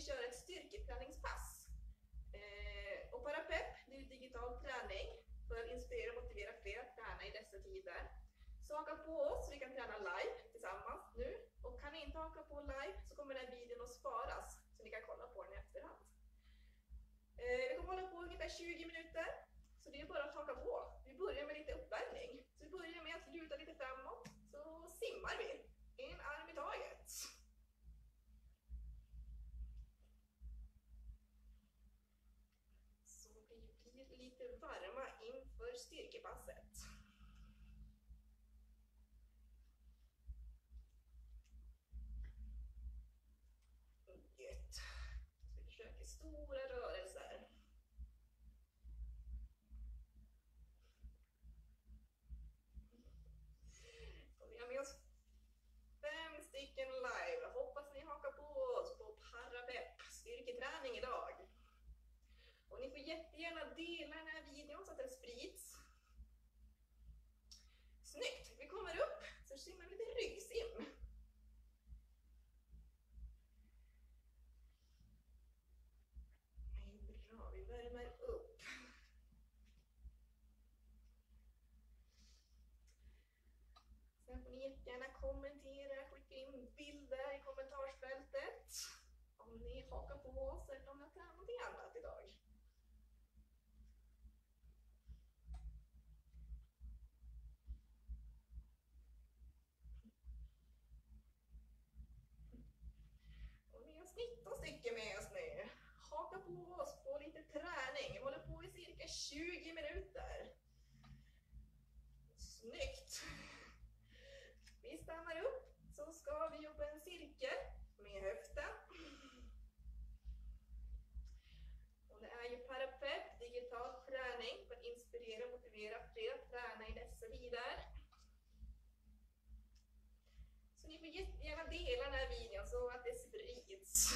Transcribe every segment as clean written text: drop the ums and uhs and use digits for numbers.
köra ett styrketräningspass. Och Parapepp, det är digital träning för att inspirera och motivera fler att träna i dessa tider. Så haka på oss så vi kan träna live tillsammans nu. Och kan ni inte haka på live så kommer den här videon att sparas så ni kan kolla på den i efterhand. Vi kommer hålla på ungefär 20 minuter. Så det är bara att haka på. Vi börjar med lite uppvärmning. Så vi börjar med att luta lite framåt. Så simmar vi. En arm i taget. Så vi blir lite varma inför styrkepasset. Gött. Så vi försöker stora rörelser. Vi har med oss 5 stycken live. Jag hoppas ni hakar på oss på Parapepp styrketräning idag. Och ni får jättegärna dela den här videon så att den sprids. Snyggt! Vi kommer upp så simmar vi lite ryggsim. Bra, vi värmer upp. Sen får ni jättegärna kommentera, skicka in bilder i kommentarsfältet. Om ni hakar på oss eller om ni har tränat någonting annat idag. Och vi har 19 stycken med oss nu. Haka på oss på lite träning. Vi håller på i cirka 20 minuter. Snyggt! Vi stannar upp så ska vi jobba en cirkel med höften. Och det är ju Parapepp, digital träning för att inspirera och motivera fler att träna i dessa tider. Så ni får jättegärna dela den här videon så att det sprids.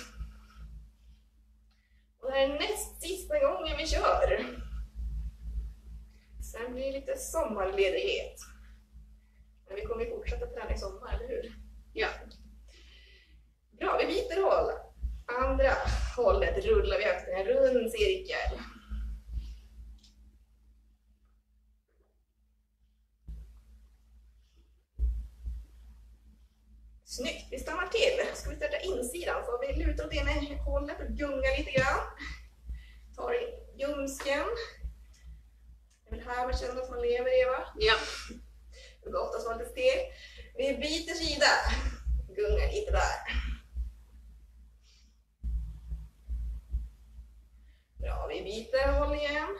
Och det här är näst sista gången vi kör. Sen blir det lite sommarledighet. Men vi kommer ju fortsätta träna i sommar, eller hur? Ja. Bra, vi byter håll. Andra hållet rullar vi efter en rund cirkel. Snyggt, vi stannar till. Ska vi starta insidan så vi lutar åt ena hållet och gungar lite grann. Tar in ljumsken. Det är väl här man känner att man lever, Eva? Ja. Det går oftast vara lite steg. Vi byter sida. Gungar lite där. Bra, vi byter håll igen.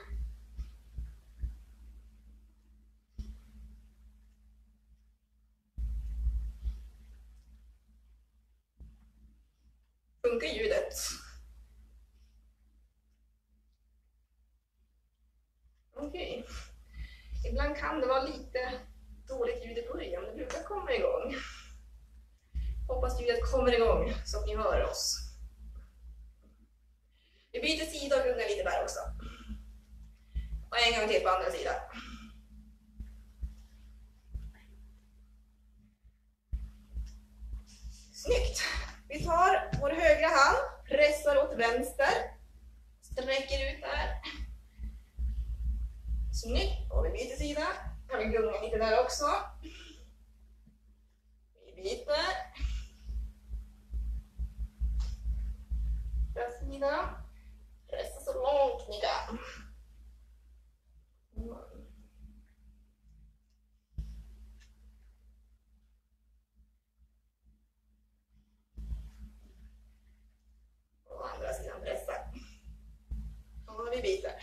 Funkar ljudet? Okej. Ibland kan det vara lite dåligt ljud i början, men det brukar komma igång. Hoppas ljudet kommer igång så att ni hör oss. Vi byter sida och gungar lite där också. Och en gång till på andra sidan. Snyggt! Vi tar vår högra hand, pressar åt vänster, sträcker ut där. Snyggt! Och vi byter sida. Kan vi gunga lite där också. Vi byter. Andra sidan. Pressa så långt ni kan. Och andra sidan pressa. Och vi byter.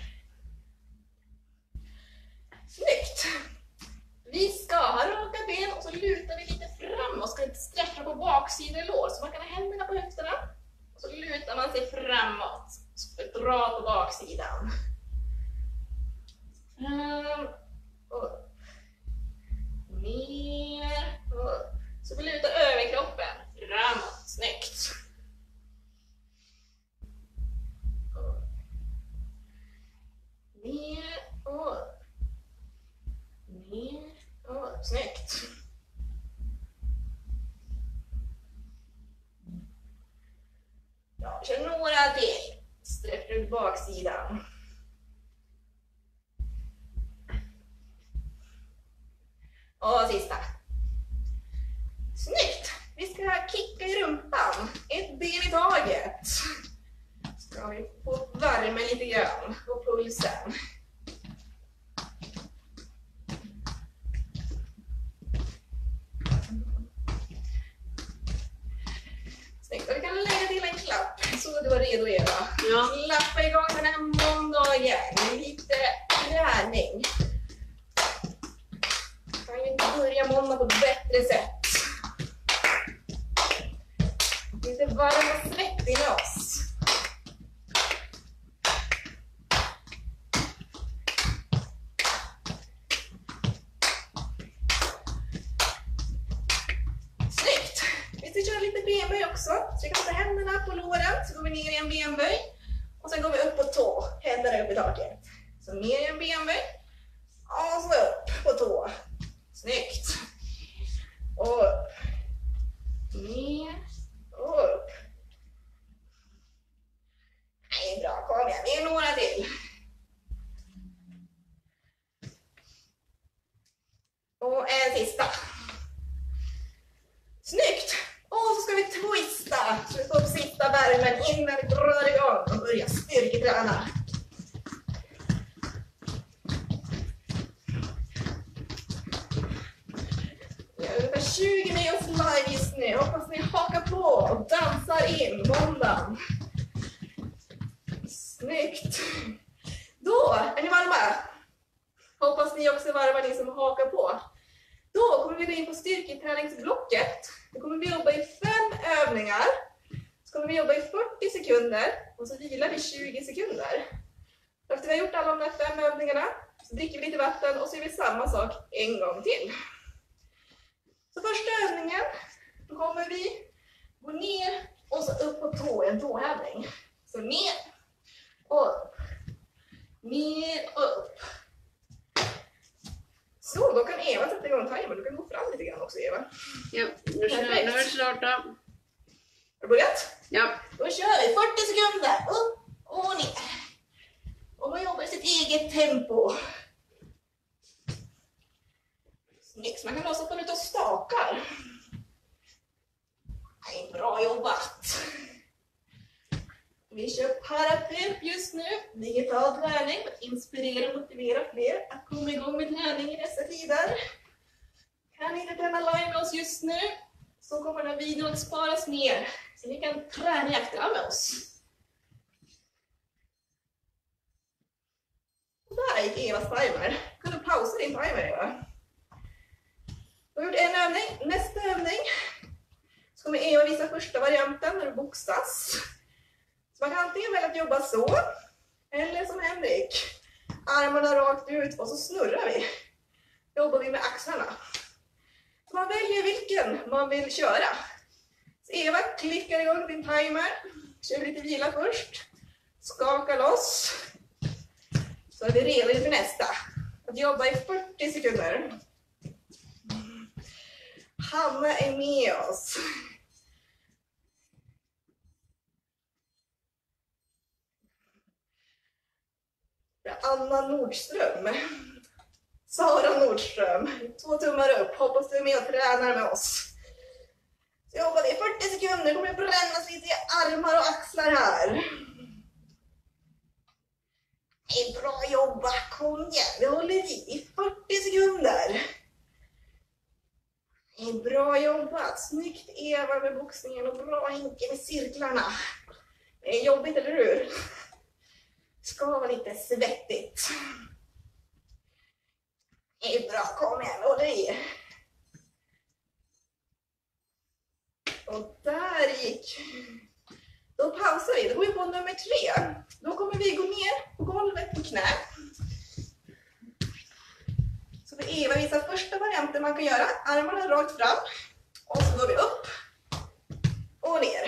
Snyggt! Vi ska ha raka ben och så lutar vi lite fram och ska stretcha på baksidan lår så man kan ha händerna på höfterna. Och så lutar man sig framåt. Så dra på baksidan. Fram och ner och så vi lutar överkroppen framåt. Snyggt! Och ner och ner och snyggt! Ja, vi kör Och sista. Snyggt! Vi ska kicka i rumpan. Ett ben i taget. Ska vi få värme lite grann på pulsen. Snyggt. Och vi kan lägga till en klapp så du var redo, Eva. Ja. Klappa igång den här måndagen. Lite träning. Kan vi inte börja måndag på ett bättre sätt? Lite varm och svettig med oss. Snyggt! Vi ska köra lite benböj också. Så vi kan sätta händerna på låren, så går vi ner i en benböj. Och sen går vi upp på tå, händerna upp i taket. Så ner i en benböj. Och så upp på tå. Snyggt! Och upp. Ner och upp. Nej, bra, kom igen. Vi är några till. Och en sista. Snyggt! Och så ska vi twista. Så vi får upp sista värmen innan vi drar igång och börjar styrketräna. Vi har ungefär 20 med oss live just nu. Hoppas ni hakar på och dansar in måndagen. Snyggt! Då är ni varma. Hoppas ni också är varma, ni som hakar på. Då kommer vi gå in på styrketräningsblocket. Då kommer vi jobba i 5 övningar. Så kommer vi jobba i 40 sekunder och så vilar vi 20 sekunder. Efter vi har gjort alla de där 5 övningarna så dricker vi lite vatten och så gör vi samma sak en gång till. Så första övningen, då kommer vi gå ner och så upp på tå, en tåhävning. Så ner och upp. Ner och upp. Så, då kan Eva sätta igång timern. Du kan gå fram lite grann också, Eva. Ja, nu är det klart då. Har du börjat? Ja. Då kör vi 40 sekunder. Upp och ner. Och man jobbar i sitt eget tempo. Snyggt, man kan också få ut och stakar. Nej, bra jobbat. Vi kör parapep just nu. Digital träning för att inspirera och motivera fler att komma igång med träning i dessa tider. Kan ni inte träna live med oss just nu så kommer den här videon att sparas ner. Så ni kan träna i efterhand med oss. Och där gick Evas timer. Kan du pausa din timer, Eva? Du har gjort en övning. Nästa övning så kommer Eva visa första varianten när du boxas. Så man kan antingen välja att jobba så, eller som Henrik. Armarna rakt ut och så snurrar vi. Jobbar vi med axlarna. Så man väljer vilken man vill köra. Så Eva klickar igång din timer. Kör lite vila först. Skaka loss. Så är vi redo för nästa. Att jobba i 40 sekunder. Hanna är med oss. Anna Nordström. Sara Nordström. 2 tummar upp. Hoppas du är med och tränar med oss. Så jobbar vi 40 sekunder. Kommer brännas lite i armar och axlar här. Det är bra jobbat. Kom igen. Vi håller i 40 sekunder. Det är bra jobbat. Snyggt Eva med boxningen och bra Henke med cirklarna. Det är jobbigt, eller hur? Ska vara lite svettigt. Det är bra, kom igen, håll i. Och där gick. Då pausar vi, då går vi på nummer 3. Då kommer vi gå ner på golvet på knä. Så för Eva visar första varianten man kan göra. Armarna rakt fram. Och så går vi upp och ner.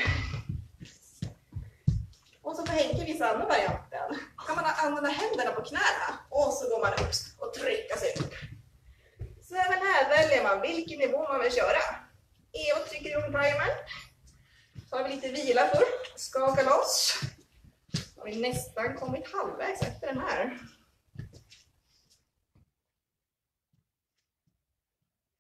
Och så får Henke visa andra varianten. Kan man använda händerna på knäna och så går man upp och trycker sig upp. Så även här väljer man vilken nivå man vill köra. Eva trycker igång timern. Så har vi lite vila först. Skaka loss. Så har vi nästan kommit halvvägs efter den här.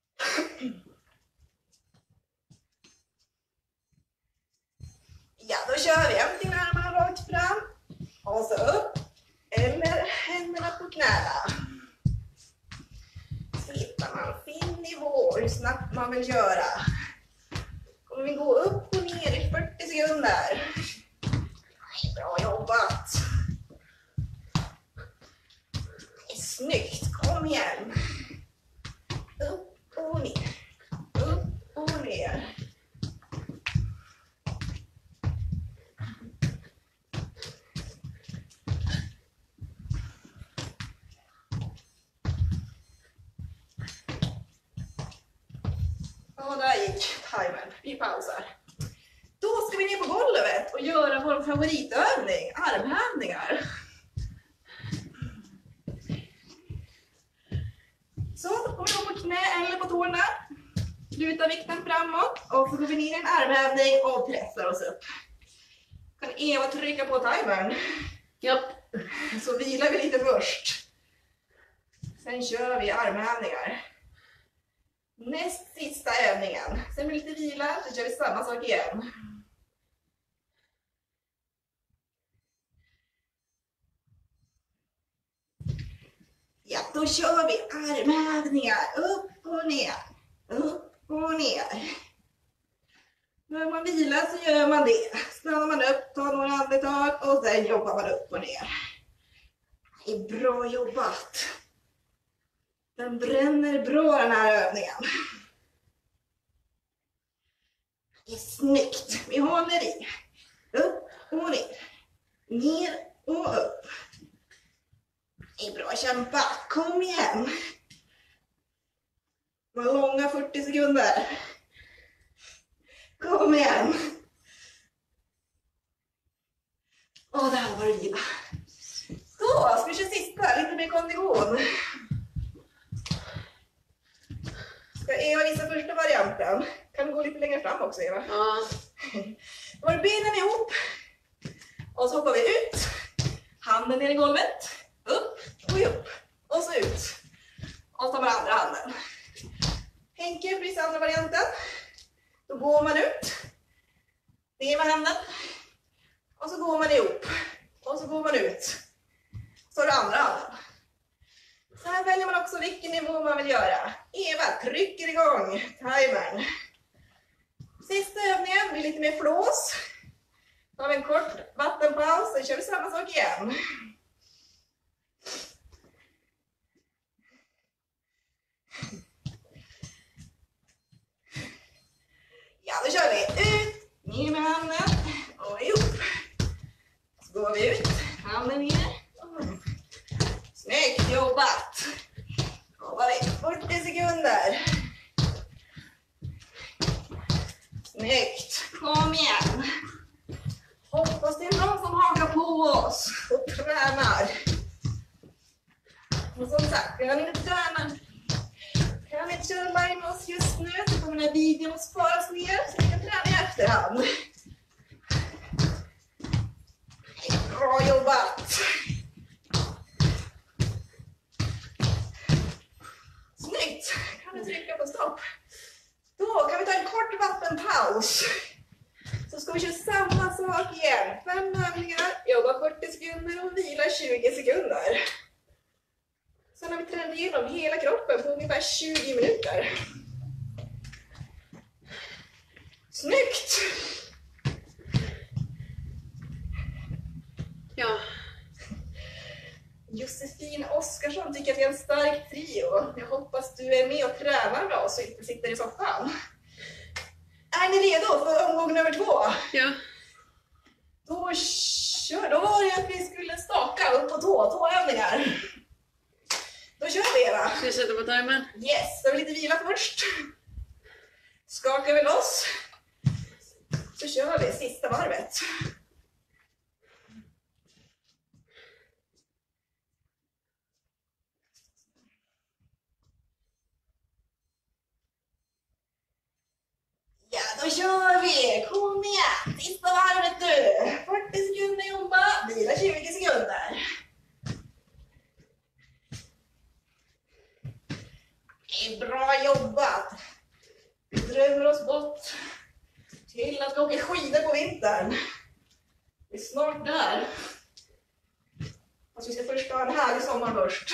Och så upp. Eller händerna på knäna. Så hittar man fin nivå hur snabbt man vill göra. Kommer vi gå upp och ner i 40 sekunder. Bra jobbat. Snyggt, kom igen. Upp och ner. Upp och ner. Ja, där gick timern. Vi pausar. Då ska vi ner på golvet och göra vår favoritövning, armhävningar. Så, då kommer vi på knä eller på tårna. Luta vikten framåt och så går vi ner i en armhävning och pressar oss upp. Kan Eva trycka på timern? Japp. Så vilar vi lite först. Sen kör vi armhävningar. Näst sista övningen. Sen blir det lite vila, så kör vi samma sak igen. Ja, då kör vi armhävningar. Upp och ner. Upp och ner. När man vilar så gör man det. Stannar man upp, tar några andetag och sen jobbar man upp och ner. Det är bra jobbat. Den bränner bra den här övningen. Det är snyggt. Vi håller i. Upp och ner. Ner och upp. Det är bra kämpat. Kom igen. Det var långa 40 sekunder. Kom igen. Åh, det här var det vila. Så, ska vi köra sista. Lite mer kondition. Ska Eva visa första varianten? Kan du gå lite längre fram också, Eva? Ja. Då har benen ihop. Och så hoppar vi ut. Handen ner i golvet. Upp och upp. Och så ut. Och så tar man andra handen. Henke, precis andra varianten. Då går man ut. Ner med handen. Och så går man ihop. Och så går man ut. Så har du andra handen. Så här väljer man också vilken nivå man vill göra. Eva trycker igång timern. Sista övningen blir lite mer flås. Då har vi en kort vattenpaus. Sen kör vi samma sak igen. Ja, då kör vi ut. Ner med handen. Och ihop. Så går vi ut. Handen ner. Snyggt jobbat! Jobbar vi 40 sekunder. Snyggt! Kom igen! Hoppas det är någon som hakar på oss och tränar. Och som sagt, kan ni inte träna, kan ni inte köra live med oss just nu så kommer den här videon att sparas ner så ni kan träna i efterhand. Bra jobbat! Snyggt! Kan du trycka på stopp? Då kan vi ta en kort vattenpaus. Så ska vi köra samma sak igen. 5 övningar, jobba 40 sekunder och vila 20 sekunder. Sen har vi tränat igenom hela kroppen på ungefär 20 minuter. Snyggt! Ja. Josefin Oskarsson tycker att vi är en stark trio. Jag hoppas du är med och tränar med oss och inte sitter i soffan. Är ni redo för omgång nummer 2? Ja. Då kör. Då var det att vi skulle staka upp på tåövningar. Då kör vi, Eva. Ska jag sätta på timern? Yes, då har vi lite vila först. Skakar vi loss. Så kör vi sista varvet. Ja, då kör vi! Kom igen! Sista varvet nu! 40 sekunder jobba, vila 20 sekunder. Det är bra jobbat! Vi drömmer oss bort till att vi åker skidor på vintern. Vi är snart där. Alltså vi ska först ha en härlig sommar först.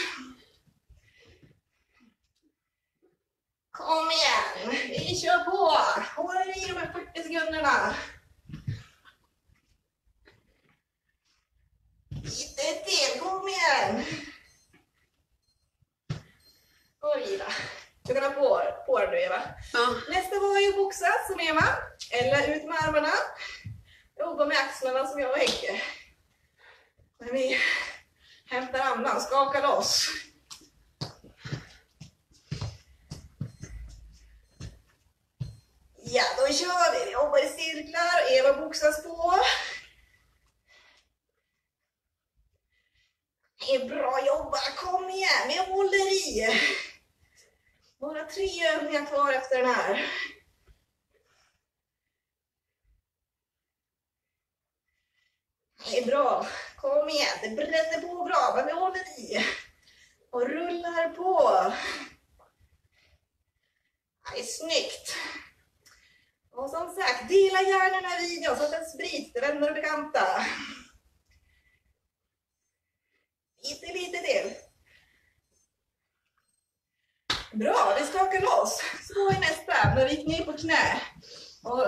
Kom igen, vi kör på! Håll i de här 40 sekunderna. Lite till, kom igen! Och vila. Du kan ha på den nu, Eva. Ja. Nästa var ju boxat som Eva. Eller ut med armarna. Jobba med axlarna som jag och Henke. Men vi hämtar andan, skakar loss. Ja, då kör vi. Vi jobbar i cirklar. Eva boxas på. Det är bra jobbat. Kom igen, vi håller i. Bara 3 övningar kvar efter den här. Det är bra. Kom igen, det bränner på bra, men vi håller i. Och rullar på. Det är snyggt. Och som sagt, dela gärna den här videon så att den sprids till vänner och bekanta. Lite till. Bra, vi skakar loss. Så är nästa, när vi gick ner på knä. Och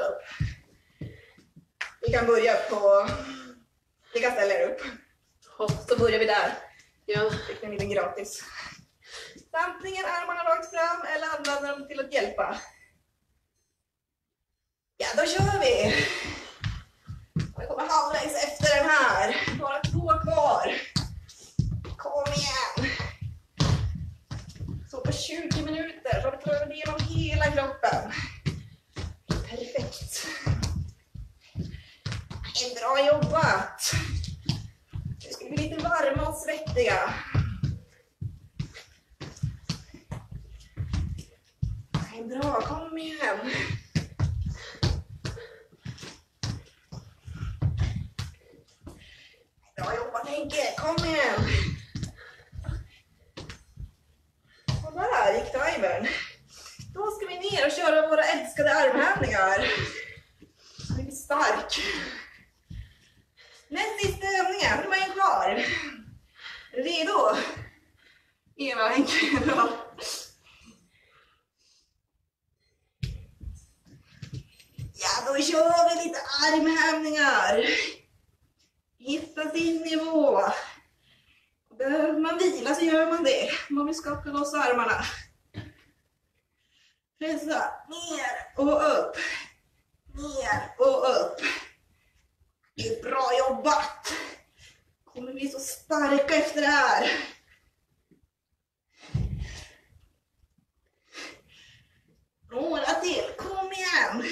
vi kan börja på... Vi kan ställa er upp. Så börjar vi där. Ja. Fick ni en liten gratis. Antingen armarna rakt fram eller använder dem till att hjälpa. Ja, då kör vi. Vi kommer halvvägs efter den här. Bara 2 kvar. Kom igen. Så på 20 minuter så har vi klarat igenom hela kroppen. Perfekt. Det är bra jobbat. Nu ska vi bli lite varma och svettiga. Det är bra, kom igen. Bra jobbat Henke, kom igen. Och där gick timern. Då ska vi ner och köra våra älskade armhävningar. Så vi blir stark. Näst sista övningen, nu är en kvar. Redo? Eva och Henke, bra. Ja, då kör vi lite armhävningar. Hitta sin nivå. Behöver man vila så gör man det. Man vill skaka loss armarna. Pressa ner och upp. Ner och upp. Det är bra jobbat. Kommer bli så starka efter det här. Några till. Kom igen.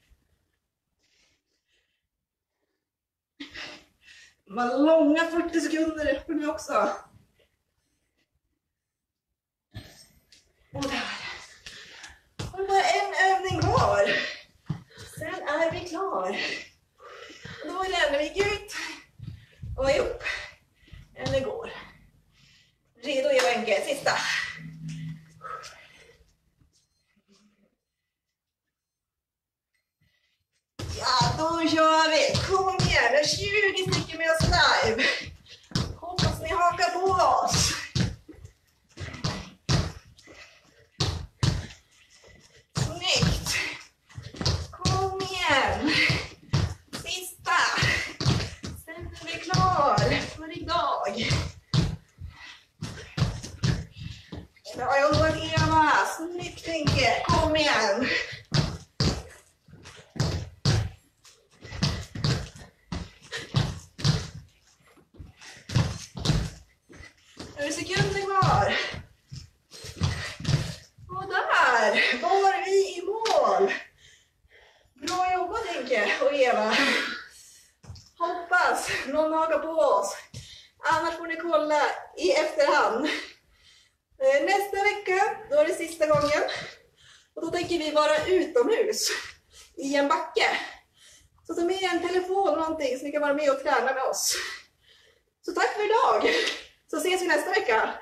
De var långa 40 sekunder för mig också. Och där. Och bara en övning kvar. Sen är vi klar. Och då lämnar vi ut och ihop. Eller går. Redo Eva Henke, sista. Ja, då kör vi. Kom igen, det är 20 stycken med oss live. Hoppas ni hakar på oss. Snyggt. Kom igen. Sista. Sen är vi klar för idag. Bra jobbat Eva. Snyggt Henke. Kom igen. Sekunder kvar. Och där var vi i mål. Bra jobbat Henke och Eva. Hoppas någon hakar på oss. Annars får ni kolla i efterhand. Nästa vecka, då är det sista gången. Och då tänker vi vara utomhus i en backe. Så ta med en telefon eller någonting så ni kan vara med och träna med oss. Så tack för idag. Så ses vi nästa vecka.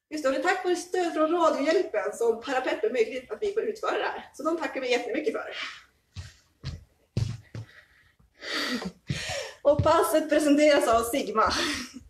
Just det, och det är tack vare stöd från Radiohjälpen som Parapepp är möjligt att vi får utföra det här. Så de tackar vi jättemycket för. Och passet presenteras av Sigma.